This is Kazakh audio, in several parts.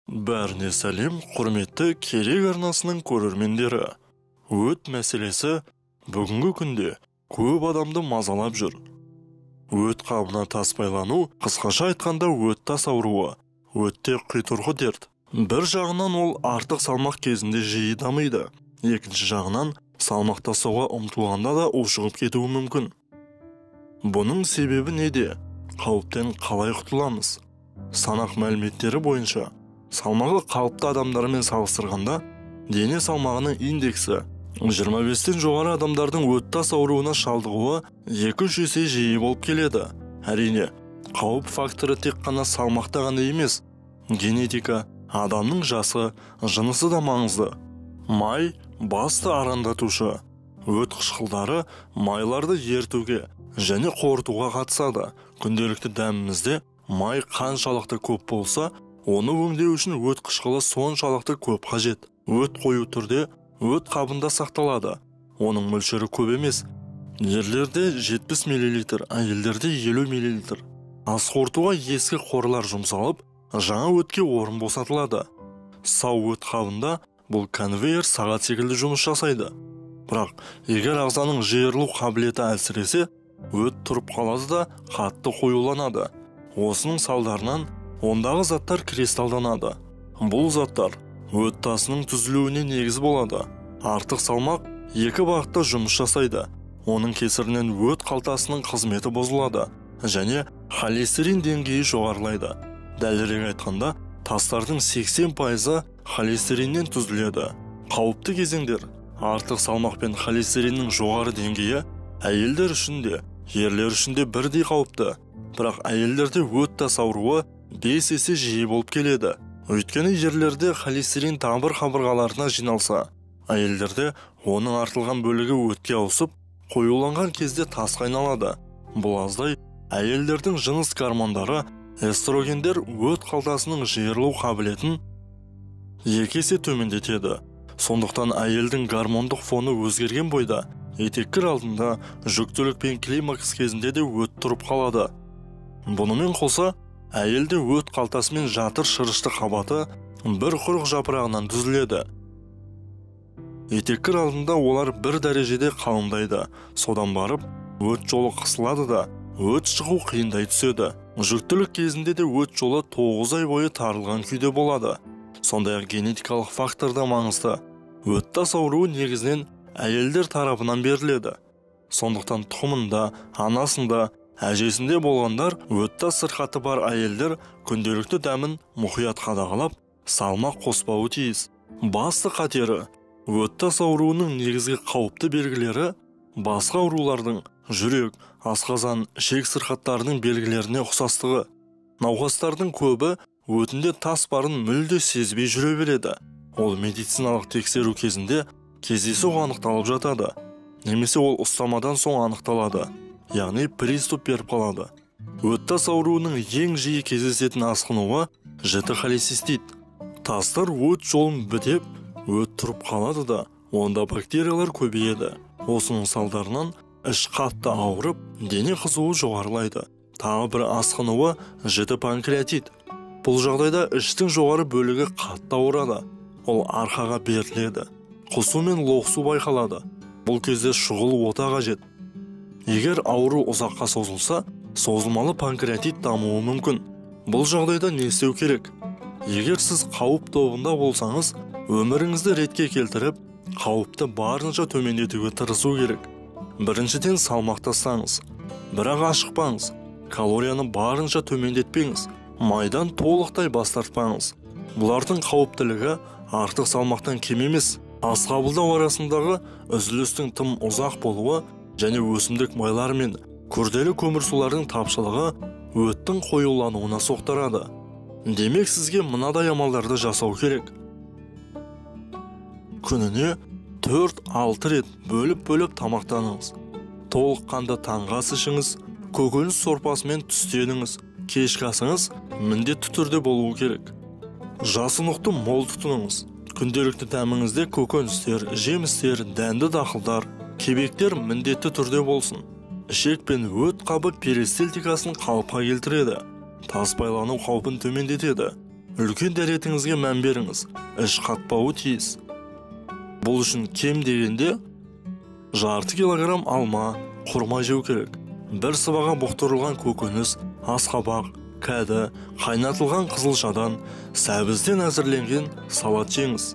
Бәріне сәлем, құрметті керек арнасының көрермендері. Өт мәселесі бүгінгі күнде көп адамды мазалап жүр. Өт қабына тас байлану, қысқаша айтқанда өт тас ауруы, өтте құйтырғы дерт. Бір жағынан ол артық салмақ кезінде жиі дамиды. Екінші жағынан салмақ тастауға ұмтылғанда да ушығып кетуі мүмкін. Бұның себебі неде? Қауіптен қалай құтыламыз? Санақ мәліметтері бойынша салмағы қалыпты адамдармен салыстырғанда дене салмағының индексі 25-тен жоғары адамдардың өт тас ауруына шалдығуы 2-3 есе жиі болып келеді. Әрине, қауіп факторы тек қана салмақта ғана емес, генетика, адамның жасы, жынысы да маңызды. Май басты арандатушы. Өт қышқылдары майларды ертуге және қорытуға қатысады. Күнделікті дәмімізде май қаншалықты көп болса, оны өңдеу үшін өт қышқылы соншалықты көп қажет. Өт қою түрде өт қабында сақталады. Оның мөлшері көп емес. Ерлерде 70 мл, әйелдерде 50 мл. Ас қорытуға ескі қорлар жұмсалып, жаңа өтке орын босатылады. Сау өт қабында бұл конвейер сағат секілді жұмыс жасайды. Бірақ егер ағзаның жиырылу қабілеті әлсіресе, өт тұрып қалады да қатты қоюланады. Осының салдарынан ондағы заттар кристалданады. Бұл заттар өт тасының түзілуіне негіз болады. Артық салмақ екі бағытта жұмыс жасайды. Оның кесірінен өт қалтасының қызметі бұзылады және холестерин деңгейі жоғарылайды. Дәлірек айтқанда, тастардың 80% холестериннен түзіледі. Қауіпті кезеңдер артық салмақ пен холестериннің жоғары деңгейі әйелдер үшін де, ерлер үшін де бірдей қауіпті. Бірақ әйелдерде өт тас ауруы 5 есе жиі болып келеді. Өйткені ерлерде холестерин тамыр қабырғаларына жиналса, әйелдерде оның артылған бөлігі өтке ауысып, қоюланған кезде тасқа айналады. Бұл аздай әйелдердің жыныс гормондары, эстрогендер өт қалтасының жиырылу қабілетін 2 есе төмендетеді. Сондықтан әйелдің гормондық фоны өзгерген бойда етеккір алдында жүктілік пен климакс кезінде де өт тұрып қалады. Бұнымен қоса, әйелде өт қалтасы мен жатыр шырышты қабаты бір құрық жапырағынан түзіледі. Етеккір алдында олар бір дәрежеде қалыңдайды. Содан барып, өт жолы қысылады да, өт шығу қиындай түседі. Жүктілік кезінде де өт жолы 9 ай бойы тарылған күйде болады. Сондай-ақ генетикалық фактор да маңызды. Өт тас ауруы негізінен әйелдер тарапынан беріледі. Сондықтан тұқымында, анасында, әжесінде болғандар өт тас сырқаты бар әйелдер күнделікті дәмін мұқият қадағалап, салмақ қоспауы тиіс. Басты қатері өт тас ауруының негізгі қауіпті белгілері басқа аурулардың жүрек, асқазан, ішек сырқаттарының белгілеріне ұқсастығы. Науқастардың көбі өтінде тас барын мүлде сезбей жүре береді. Ол медициналық тексеру кезінде кездейсоқ анықталып жатады. Немесе ол ұстамадан соң анықталады. Яғни приступ беріп қалады. Өт тас ауруының ең жиі кездесетін асқынуы жіті холецистит. Тастар өт жолын бітеп, өт тұрып қалады да, онда бактериялар көбейеді. Осының салдарынан іш қатты ауырып, дене қызуы жоғарылайды. Тағы бір асқынуы жіті панкреатит. Бұл жағдайда іштің жоғары бөлігі қатты ауырады. Ол арқаға беріледі. Құсу мен лоқсу байқалады. Бұл кезде шұғыл ота қажет. Егер ауру ұзаққа созылса, созылмалы панкреатит дамуы мүмкін. Бұл жағдайда не істеу керек? Егер сіз қауіп тобында болсаңыз, өміріңізді ретке келтіріп, қауіпті барынша төмендетуге тырысу керек. Біріншіден салмақ тастаңыз. Бірақ ашықпаңыз. Калорияны барынша төмендетпеңіз. Майдан толықтай бас тартпаңыз. Бұлардың қауіптілігі артық салмақтан кем емес. Ас қабылдау арасындағы үзілістің тым ұзақ болуы және өсімдік майлар мен күрделі көмірсулардың тапшылығы өттің қоюлануына соқтырады. Демек сізге мынадай амалдарды жасау керек. Күніне 4-6 рет бөліп тамақтаныңыз. Толыққанды таңғы ас ішіңіз, көкөніс сорпасымен түстеніңіз. Кешкі асыңыз міндетті түрде болуы керек. Жасұнықты мол тұтыныңыз. Күнделікті дәміңізде көкөністер, жемістер, дәнді дақылдар, кебектер міндетті түрде болсын. Ішек пен өт қабы перистальтикасын қалыпқа келтіреді. Тас байлану қаупін төмендетеді. Үлкен дәретіңізге мән беріңіз, іш қатпауы тиіс. Бұл үшін кем дегенде жарты килограмм алма, құрма жеу керек. Бір сыбаға бұқтырылған көкөніс, асқабақ, кәді, қайнатылған қызылшадан, сәбізден әзірленген салат жеңіз.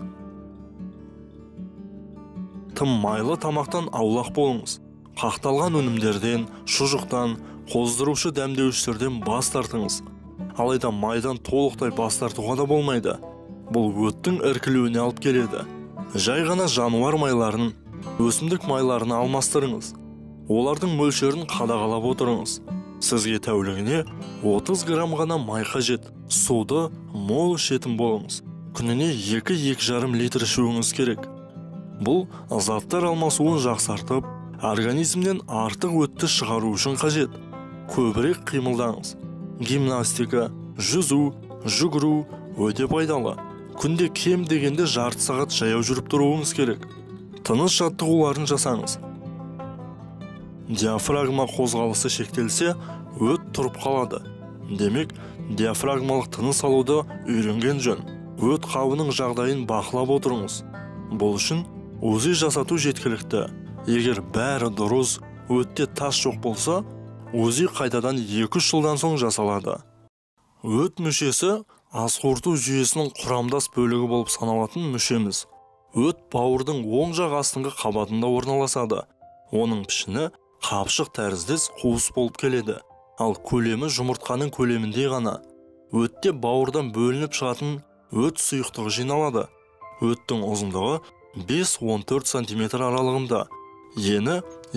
Тым майлы тамақтан аулақ болыңыз. Қақталған өнімдерден, шұжықтан, қоздырушы дәмдеуіштерден бас тартыңыз. Алайда майдан толықтай бас тартуға да болмайды. Бұл өттің іркілуіне алып келеді. Жай ғана жануар майларын, өсімдік майларына алмастырыңыз. Олардың мөлшерін қадағалап отырыңыз. Сізге тәулігіне 30 грамм ғана май қажет. Суды мол ішетін болыңыз. Күніне 2-2,5 литр ішуіңіз керек. Бұл заттар алмасуын жақсартып, организмнен артық өтті шығару үшін қажет. Көбірек қимылдаңыз. Гимнастика, жүзу, жүгіру өте пайдалы. Күнде кем дегенде жарты сағат жаяу жүріп тұруыңыз керек. Тыныс жаттығуларын жасаңыз. Диафрагма қозғалысы шектелсе, өт тұрып қалады. Демек, диафрагмалық тыныс алуды үйренген жөн. Өт қабының жағдайын бақылап отырыңыз. Бұл үшін УЗИ жасату жеткілікті. Егер бәрі дұрыс, өтте тас жоқ болса, УЗИ қайтадан 2-3 жылдан соң жасалады. Өт мүшесі ас қорыту жүйесінің құрамдас бөлігі болып саналатын мүшеміз. Өт бауырдың оң жақ астыңғы қабатында орналасады. Оның пішіні қапшық тәріздес қуыс болып келеді. Ал көлемі жұмыртқаның көлеміндей ғана. Өтте бауырдан бөлініп шығатын өт сұйықтығы жиналады. Өттің ұзындығы 5-14 см аралығында. Ені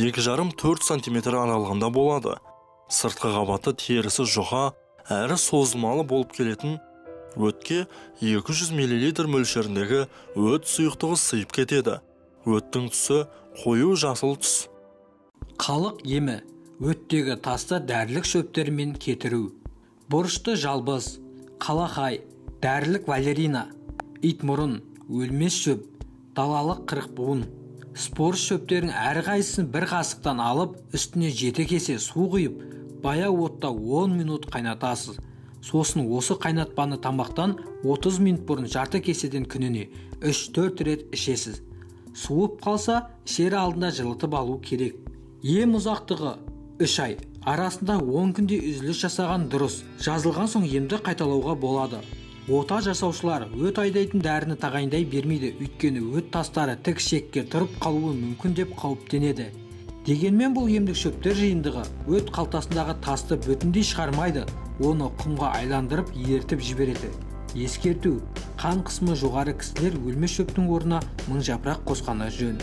2,5-4 см аралығында болады. Сыртқы қабаты терісі жұқа, әрі созылмалы болып келетін өтке 200 мл мөлшеріндегі өт сұйықтығы сыйып кетеді. Өттің түсі қою жасыл түс. Халық емі өттегі тасты дәрілік шөптермен кетіру. Бұрышты жалбыз, қалақай, дәрілік валерина, итмұрын, өлмес шөп, далалық қырықбуын. Спор шөптерін әрқайсысын бір қасықтан алып, үстіне 7 кесе су құйып, баяу отта 10 минут қайнатасыз. Сосын осы қайнатпаны тамақтан 30 минут бұрын жарты кеседен күніне 3-4 рет ішесіз. Суып қалса, ішер алдында жылытып алу керек. Ем ұзақтығы 3 ай. Арасында 10 күнде үзіліс жасаған дұрыс. Жазылған соң емді қайталауға болады. Ота жасаушылар өт айдайтын дәріні тағайындай бермейді, өйткені өт тастары тік шекке тұрып қалуы мүмкін деп қауіптенеді. Дегенмен бұл емдік шөптер жиынтығы өт қалтасындағы тасты бүтіндей шығармайды, оны құмға айландырып ертіп жібереді. Ескерту: қан қысымы жоғары кісілер өлмес шөптің орнына мыңжапырақ қосқаны жөн.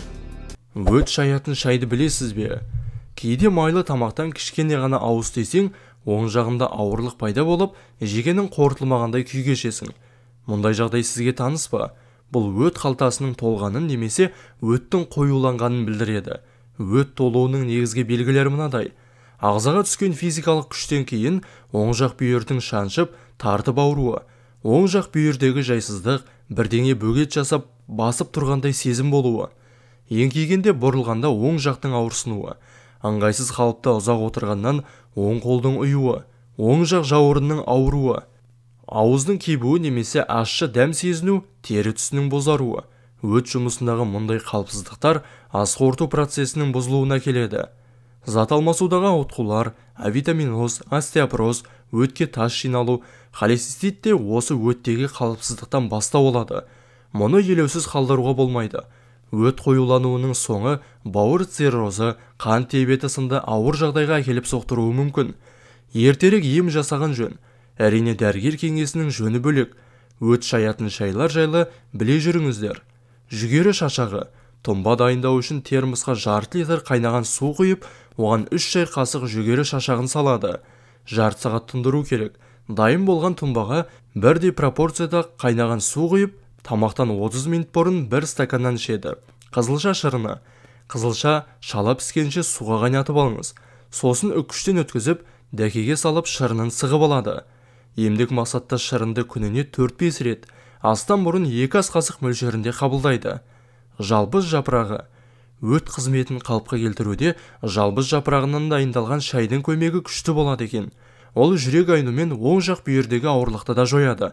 Өт шаятын шайды білесіз бе? Кейде майлы тамақтан кішкене ғана ауыз тисең, оң жағында ауырлық пайда болып, жегенің қорытылмағандай күй кешесің. Мұндай жағдай сізге таныс па? Бұл өт қалтасының толғанын немесе өттің қоюланғанын білдіреді. Өт толуының негізгі белгілері мынадай: ағзаға түскен физикалық күштен кейін оң жақ бүйірдің шаншып, тартып ауруы, оң жақ бүйірдегі жайсыздық, бірдеңе бөгет жасап, басып тұрғандай сезім болуы, еңкейгенде бұрылғанда оң жақтың ауырсынуы, ыңғайсыз қалыпта ұзақ отырғаннан оң қолдың ұюы, оң жақ жауырынның ауруы, ауыздың кебуі немесе ащы дәм сезіну, тері түсінің бозаруы. Өт жұмысындағы мұндай қалыпсыздықтар ас қорыту процесінің бұзылуына келеді. Зат алмасудағы ауытқулар, авитаминоз, остеопороз, өтке тас жиналу, холецистит те осы өттегі қалыпсыздықтан бастау алады. Мұны елеусіз қалдыруға болмайды. Өт қоюлануының соңы бауыр циррозы, қан диабеті сынды ауыр жағдайға әкеліп соқтыруы мүмкін. Ертерек ем жасаған жөн. Әрине дәрігер кеңесінің жөні бөлек. Өт шаятын шайлар жайлы біле жүріңіздер. Жүгері шашағы. Тұнба дайындау үшін термосқа жарты литр қайнаған су құйып, оған 3 шай қасық жүгері шашағын салады. Жарты сағат тұндыру керек. Дайын болған тұнбаға бірдей пропорцияда қайнаған су құйып, тамақтан 30 минут бұрын 1 стаканнан ішеді. Қызылша шырыны. Қызылша шала піскенше суға қайнатып алыңыз. Сосын үккіштен өткізіп, дәкеге салып шырынын сығып алады. Емдік мақсатта шырынды күніне 4-5 рет, астан бұрын 2 ас қасық мөлшерінде қабылдайды. Жалбыз жапырағы. Өт қызметін қалыпқа келтіруде жалбыз жапырағынан дайындалған шайдың көмегі күшті болады екен. Ол жүрек айнумен оң жақ бүйірдегі ауырлықты да жояды.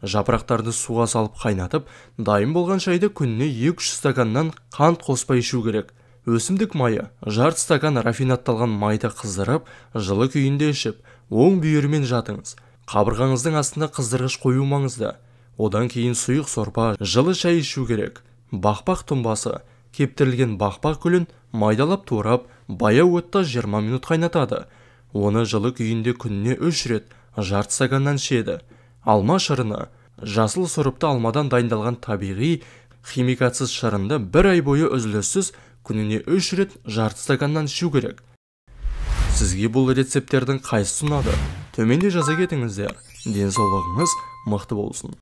Жапырақтарды суға салып қайнатып, дайын болған шайды күніне 2-3 стаканнан қант қоспай ішу керек. Өсімдік майы, жарты стакан рафинатталған майды қыздырып, жылы күйінде ішіп, оң бүйірмен жатыңыз. Қабырғаңыздың астына қыздырғыш қою маңызды. Одан кейін сұйық сорпа, жылы шай ішу керек. Бақпақ тұнбасы, кептірілген бақпақ гүлін майдалап турап, баяу отта 20 минут қайнатады. Оны жылы күйінде күніне 3 рет жарты стаканнан ішеді. Алма шырыны, жасыл сұрыпты алмадан дайындалған табиғи, химикатсыз шырынды 1 ай бойы үзіліссіз күніне 3 рет жарты стаканнан ішу керек. Сізге бұл рецепттердің қайсысы ұнады? Төменде жаза кетіңіздер. Денсаулығыңыз мықты болсын.